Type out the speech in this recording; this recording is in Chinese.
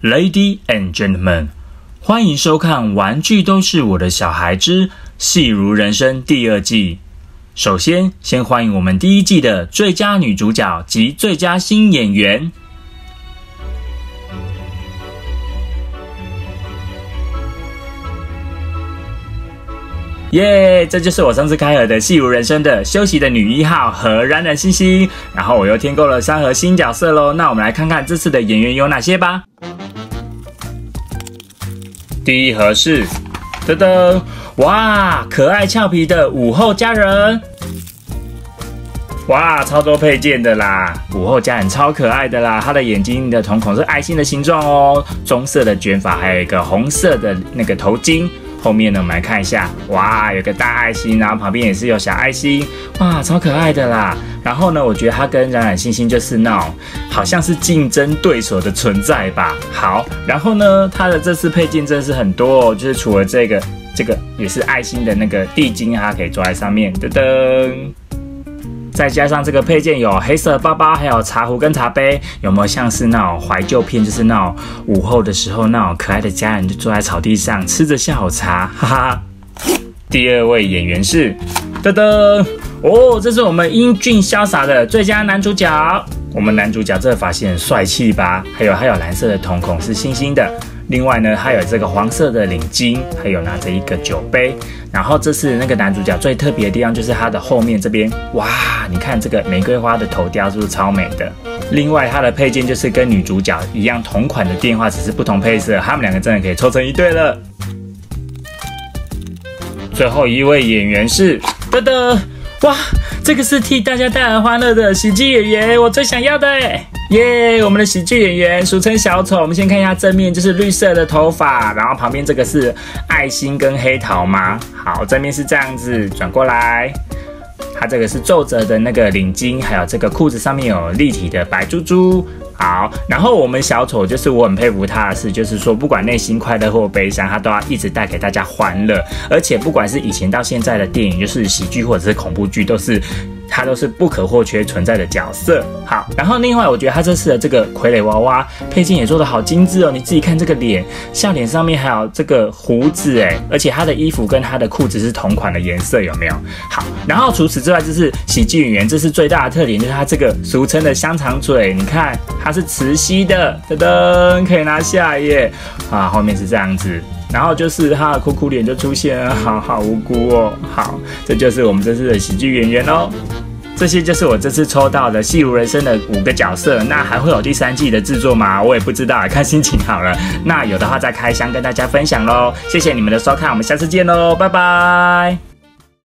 Ladies and gentlemen， 欢迎收看《玩具都是我的小孩之戏如人生》第二季。首先欢迎我们第一季的最佳女主角及最佳新演员。耶！这就是我上次开盒的戏如人生的休息的女一号和冉冉星星，然后我又添购了3盒新角色咯。那我们来看看这次的演员有哪些吧。第一盒是噔噔，哇，可爱俏皮的午后佳人，哇，超多配件的啦！午后佳人超可爱的啦，她的眼睛的瞳孔是爱心的形状哦，棕色的卷发，还有一个红色的那个头巾。后面呢，我们来看一下，哇，有个大爱心，然后旁边也是有小爱心，哇，超可爱的啦。然后呢，我觉得它跟冉冉星星就是那种好像是竞争对手的存在吧。好，然后呢，它的这次配件真的是很多哦，就是除了这个也是爱心的那个地巾，它可以装在上面，噔噔。再加上这个配件有黑色包包，还有茶壶跟茶杯，有没有像是那种怀旧片？就是那种午后的时候，那种可爱的家人就坐在草地上吃着下午茶，哈哈。第二位演员是噔噔哦，这是我们英俊潇洒的最佳男主角。我们男主角这个发型很帅气吧？还有蓝色的瞳孔是星星的。另外呢，还有这个黄色的领巾，还有拿着一个酒杯。然后这次那个男主角最特别的地方就是他的后面这边，哇，你看这个玫瑰花的头雕是不是超美的？另外他的配件就是跟女主角一样同款的电话，只是不同配色，他们两个真的可以凑成一对了。最后一位演员是噔噔，哇，这个是替大家带来欢乐的喜剧演员，我最想要的耶！我们的喜剧演员俗称小丑，我们先看一下正面，就是绿色的头发，然后旁边这个是爱心跟黑桃吗？好，正面是这样子，转过来，它这个是皱褶的那个领巾，还有这个裤子上面有立体的白珠珠。好，然后我们小丑就是我很佩服他的是，就是说不管内心快乐或悲伤，他都要一直带给大家欢乐，而且不管是以前到现在的电影，就是喜剧或者是恐怖剧，他都是不可或缺存在的角色。好，然后另外我觉得他这次的这个傀儡娃娃配件也做得好精致哦，你自己看这个脸，笑脸上面还有这个胡子而且他的衣服跟他的裤子是同款的颜色，有没有？好，然后除此之外，就是喜剧演员，这是最大的特点，就是他这个俗称的香肠嘴，你看它是磁吸的，噔噔，可以拿下耶啊，后面是这样子。然后就是他的哭哭脸就出现了，好无辜哦。好，这就是我们这次的喜剧演员哦。这些就是我这次抽到的戏如人生的5个角色，那还会有第3季的制作吗？我也不知道，看心情好了。那有的话再开箱跟大家分享咯。谢谢你们的收看，我们下次见咯，拜拜。